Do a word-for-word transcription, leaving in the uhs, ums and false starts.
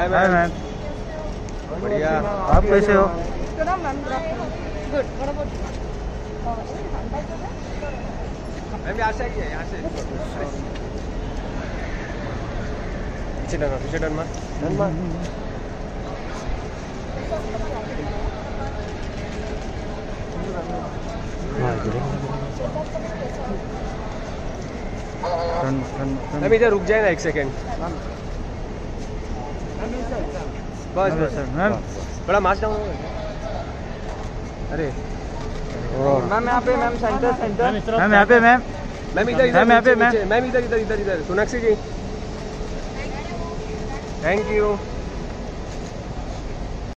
Hi ma'am. बढ़िया, आप कैसे हो? मैम यहाँ से आइए, यहाँ से पीछे टर्न पीछे टर्न मार टर्न मार। मैम इधर रुक जाए ना एक सेकेंड। बस बस मैम बड़ा मास्क डाउन होगा। अरे मैम यहाँ पे मैम सेंटर सेंटर मैम यहाँ पे मैम मैम इधर इधर मैम यहाँ पे मैम मैम इधर इधर इधर इधर सोनाक्षी जी थैंक यू।